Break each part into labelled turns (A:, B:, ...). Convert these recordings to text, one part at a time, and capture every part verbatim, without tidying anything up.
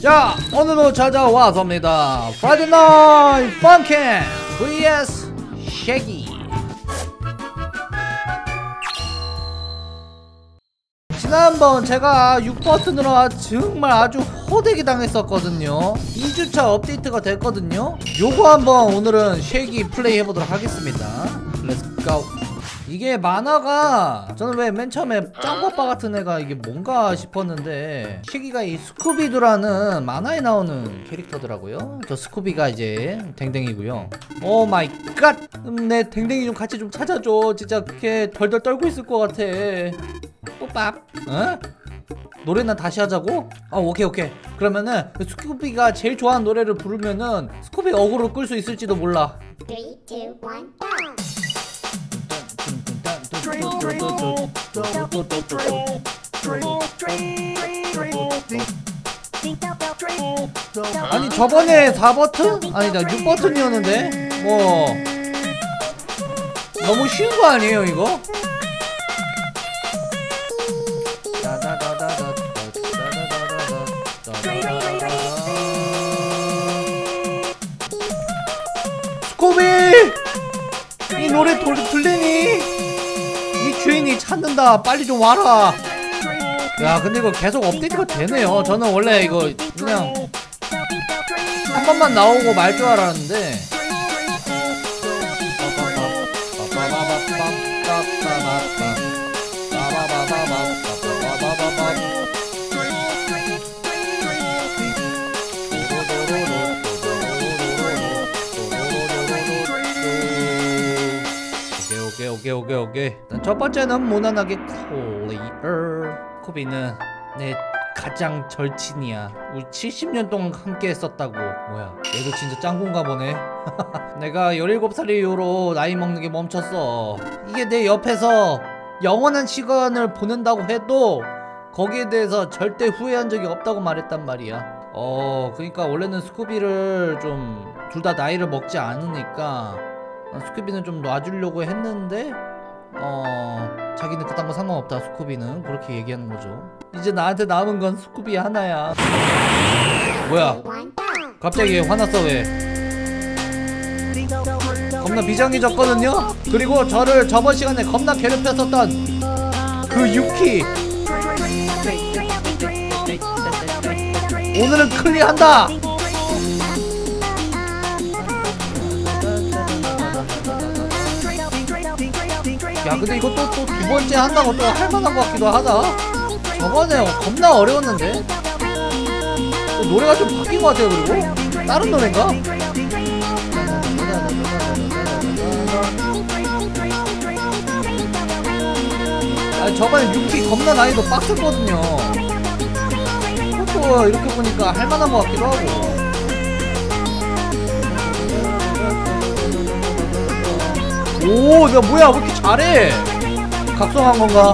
A: 자, 오늘도 찾아왔습니다. 프라이데이 나이트 펀캠 vs 쉐기. 지난번 제가 육 버튼으로 정말 아주 호되게 당했었거든요. 이 주차 업데이트가 됐거든요. 요거 한번 오늘은 쉐기 플레이 해보도록 하겠습니다. 렛츠고. 이게 만화가 저는 왜 맨 처음에 짱빠빠 같은 애가 이게 뭔가 싶었는데 쉐기가 이 스쿠비두라는 만화에 나오는 캐릭터더라고요. 저 스쿠비가 이제 댕댕이고요. 오 마이 갓! 음, 내 댕댕이 좀 같이 좀 찾아줘. 진짜 걔 덜덜 떨고 있을 것 같아. 뽀밥. 어? 노래나 다시 하자고? 아 오케이 오케이. 그러면은 스쿠비가 제일 좋아하는 노래를 부르면은 스쿠비 어그로 끌 수 있을지도 몰라.
B: 삼, 이, 일, go!
A: 아니 저번에 사 버튼? 아니다 육 버튼이었는데 뭐 너무 쉬운 거 아니에요 이거? 스코비! 이 노래 돌, 들리니? 이 주인이 찾는다. 빨리 좀 와라. 야 근데 이거 계속 업데이트가 되네요. 저는 원래 이거 그냥 한 번만 나오고 말 줄 알았는데 오케이 오케이 오케이 오케이. 일단 첫 번째는 무난하게 클리어. 코비는 내 가장 절친이야. 우리 칠십 년 동안 함께 했었다고. 뭐야 얘도 진짜 짱구인가 보네. 내가 열일곱 살 이후로 나이 먹는 게 멈췄어. 이게 내 옆에서 영원한 시간을 보낸다고 해도 거기에 대해서 절대 후회한 적이 없다고 말했단 말이야. 어 그러니까 원래는 스쿠비를 좀 둘 다 나이를 먹지 않으니까 스쿠비는 좀 놔주려고 했는데 어 자기는 그딴 거 상관없다. 스쿠비는 그렇게 얘기하는 거죠. 이제 나한테 남은 건 스쿠비 하나야. 뭐야 갑자기 화났어 왜? 겁나 비장해졌거든요. 그리고 저를 저번 시간에 겁나 괴롭혔었던 그 유키 오늘은 클리어한다. 야 근데 이것도 또 두 번째 한다고 또 할만한 것 같기도 하다. 저번에 겁나 어려웠는데 또 노래가 좀 바뀐 것 같아요. 그리고 다른 노래인가? 아니 저번에 유키 겁나 난이도 빡셌거든요. 또 이렇게 보니까 할만한 것 같기도 하고. 오, 나 뭐야, 왜 이렇게 잘해? 각성한 건가?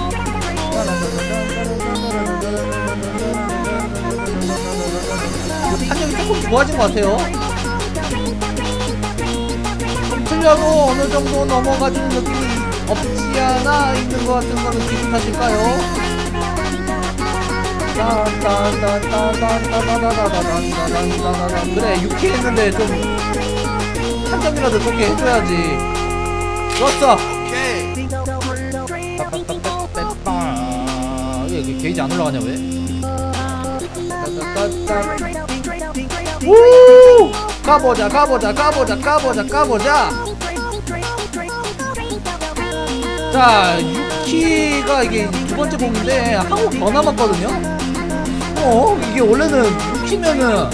A: 이거 탄력이 조금 좋아진 것 같아요. 좀 틀려도 어느 정도 넘어가주는 느낌이 없지 않아 있는 것 같은 거는 기분 탓일까요? 그래, 유키 했는데 좀 한점이라도 좋게 해줘야지. 좋았어. 왜 게이지 안 올라가냐 왜? 우 가보자 가보자 가보자 가보자 가보자. 자 유키가 이게 두 번째 곡인데 한 곡 더 남았거든요. 어 이게 원래는 유키면은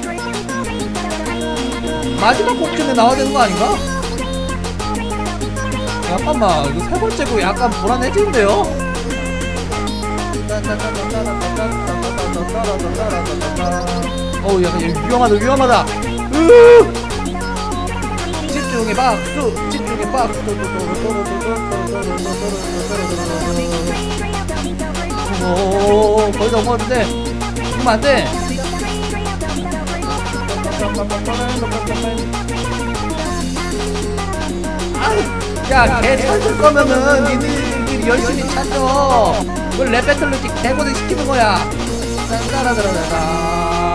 A: 마지막 곡쯤에 나와야 되는 거 아닌가? 잠깐만 이거 세 번째 곡 약간 불안해지는데요? 어우 약간 위험하다 위험하다. 으으 집중의 박수 집중의 박수. 오 거의 넘어갔는데 죽으면 안돼. 야, 걔 찾을 거면은 니들끼리 열심히 찾어. 그걸 랩 배틀로 개고생 시키는 거야. 따라따라따라.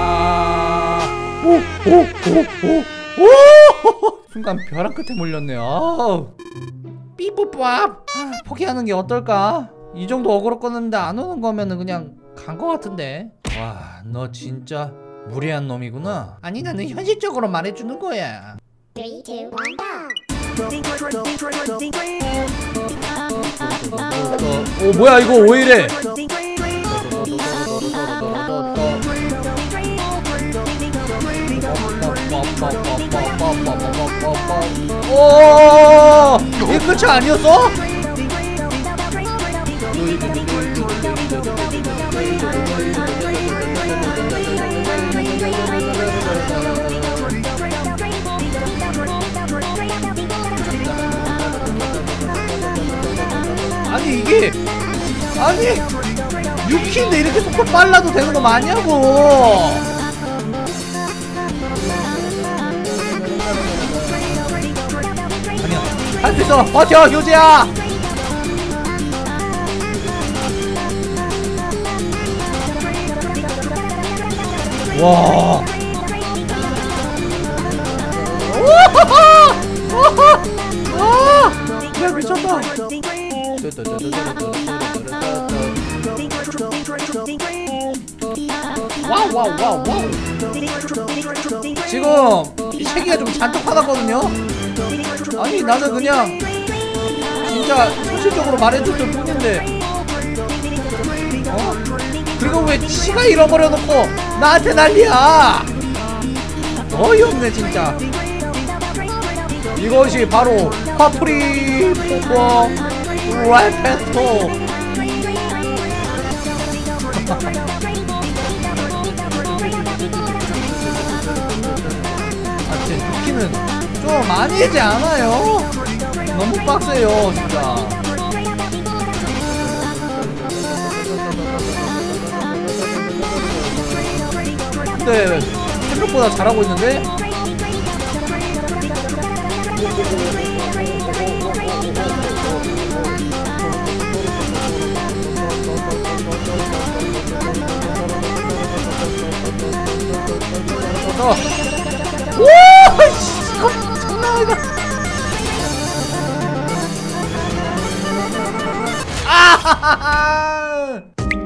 A: 오오오오오 순간 벼랑 끝에 몰렸네. 아우 삐뽀밥. 아, 포기하는 게 어떨까? 이 정도 어그로 껐는데 안 오는 거면은 그냥 간 거 같은데. 와, 너 진짜 무례한 놈이구나. 아니 나는 현실적으로 말해주는 거야.
B: Three, two, one, go.
A: 어, 어 뭐야 이거 왜 이래? 오, 이게 끝이 아니었어? 아니 이게 아니 육 킬인데 이렇게 속도 빨라도 되는 거 맞냐고. 아니야 할 수 있어. 버텨 효재야. 와 야 미쳤다. 와우 와우 와우 와우. 지금 이 체기가 좀 잔뜩 화났거든요. 아니 나는 그냥 진짜 현실적으로 말해줬을 뿐인데 어? 그리고 왜 치가 잃어버려 놓고 나한테 난리야. 어이없네 진짜. 이것이 바로 파프리 포퍼 라이페토. 아 진짜 유키는 좀 아니지 않아요? 너무 빡세요 진짜. 근데 생각보다 잘하고 있는데? 오! 씨, 이거 장난 아니다. 아!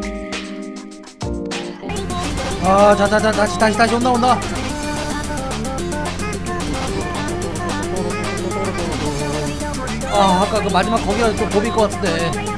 A: 아, 자, 자, 자, 다시, 다시, 다시 온다, 온다. 아, 아까 그 마지막 거기가 좀 고비일 것 같은데.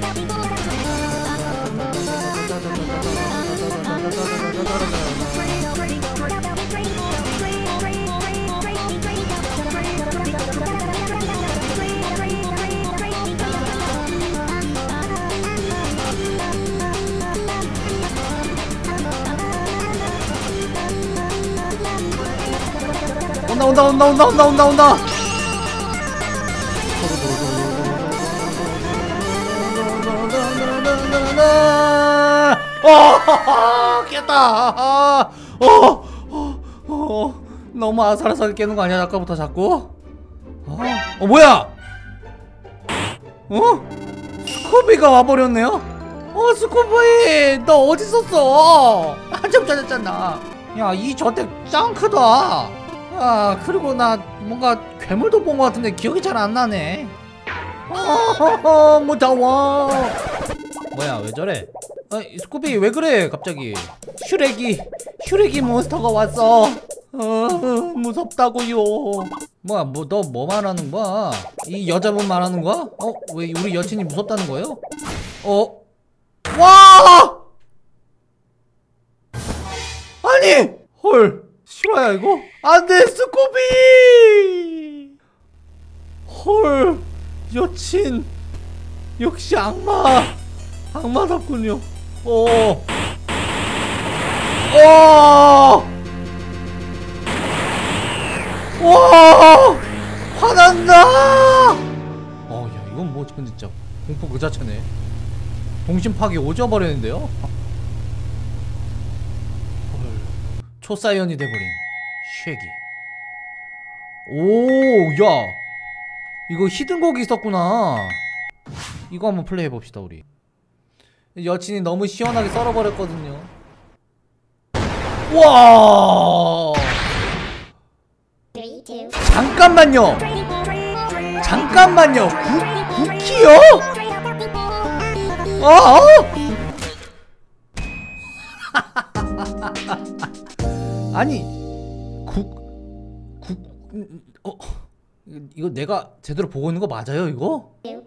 A: 온다 온다 온다 온다 온다 온다 온다. 어 깼다. 어, 어, 어, 너무 아슬아슬하게 깨는 거 아니야 아까부터 자꾸? 어, 어 뭐야? 어? 스코비가 와버렸네요? 어 스코비 너 어디 있었어? 한참 찾았잖아. 야 이 저택 짱 크다. 아 그리고 나 뭔가 괴물도 본 것 같은데 기억이 잘 안 나네. 어허허 무서워. 뭐야 왜 저래? 아 스쿠비 왜 그래 갑자기? 슈렉이 슈렉이 몬스터가 왔어. 어 무섭다고요. 뭐야 뭐 너 뭐 말하는 거야? 이 여자분 말하는 거야? 어 왜 우리 여친이 무섭다는 거예요? 어 와 아니 헐 실화야 이거? 안돼 스쿠비. 헐 여친 역시 악마 악마답군요. 어. 어. 와 화난다. 어 야 이건 뭐 진짜 공포 그 자체네. 동심 파괴 오져 버렸는데요. 초사이언이 돼버린 쉐기. 오, 야, 이거 히든곡이 있었구나. 이거 한번 플레이 해봅시다 우리. 여친이 너무 시원하게 썰어버렸거든요. 와, 잠깐만요. 잠깐만요. 구, 쿠키요? 어? 아니 국 국 어 이거 내가 제대로 보고 있는 거 맞아요 이거?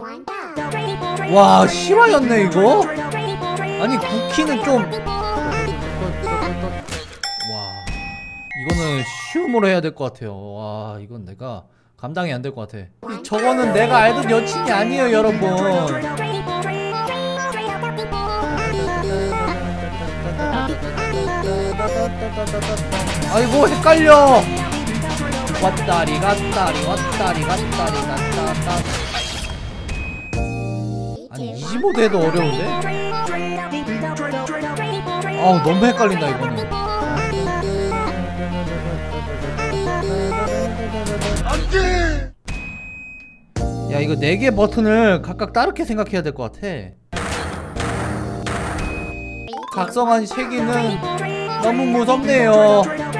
A: 와 실화였네 이거? 아니 쿠키는 좀 와 이거는 쉬움으로 해야 될 것 같아요. 와 이건 내가 감당이 안 될 것 같아. 이, 저거는 내가 알던 여친이 아니에요 여러분. 아이고 헷갈려. 왔다리 갔다리 왔다리 갔다리 갔다다. 아니 이십오 대도 어려운데? 아우 너무 헷갈린다 이거는. 안돼. 야 이거 네 개 버튼을 각각 다르게 생각해야 될 것 같아. 각성한 세기는 너무 무섭네요.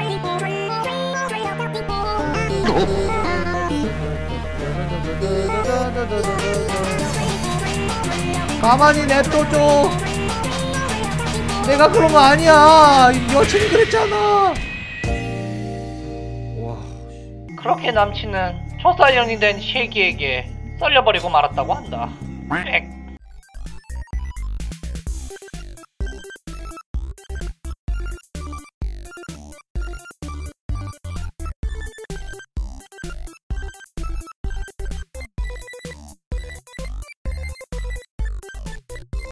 A: 가만히 냅둬줘. 내가 그런 거 아니야. 여친이 그랬잖아. 와. 그렇게 남친은 초사연이 된 쉐기에게 썰려버리고 말았다고 한다. 백.